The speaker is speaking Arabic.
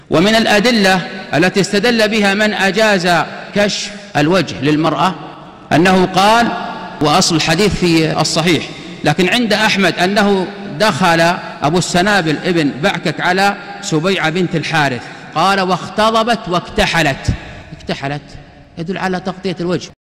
ومن الأدلة التي استدل بها من أجاز كشف الوجه للمرأة أنه قال، وأصل الحديث في الصحيح، لكن عند أحمد أنه دخل أبو السنابل ابن بعكك على سبيعة بنت الحارث، قال واختضبت واكتحلت. اكتحلت يدل على تغطية الوجه.